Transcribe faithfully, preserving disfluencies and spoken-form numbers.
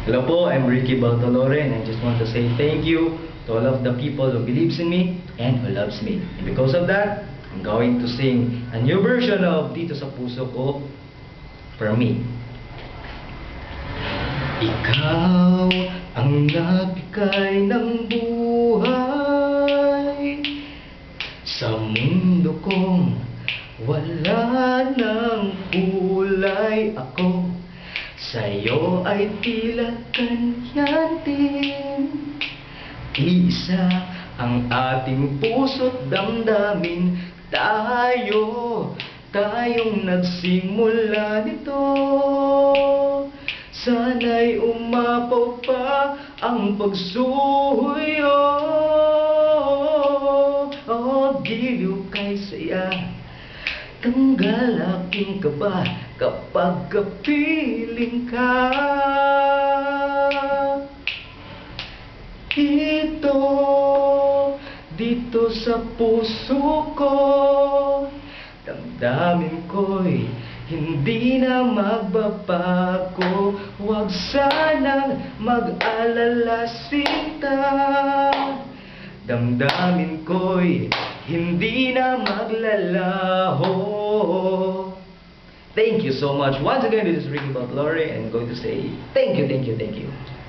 Hello po, I'm Ricky Baltolore, and I just want to say thank you to all of the people who believes in me and who loves me. And because of that, I'm going to sing a new version of Dito sa Puso Ko for me. Ikaw ang nagbigay ng buhay sa mundo kong wala ng kulay. Ako sa'yo ay tila ganyan din. Isa ang ating puso't damdamin. Tayo, tayong nagsimula nito. Sana'y umapaw pa ang pagsuyo. Oh, giliw kay saya, tanggal aking kaba kapag kapiling ka. Ito, dito sa puso ko, damdamin ko'y hindi na magbabago. Huwag sanang mag-alala, sinta. Damdamin ko'y hindi na maglalaho. Thank you so much. Once again, this is Ricky Baltolore, and I'm going to say thank you, thank you, thank you.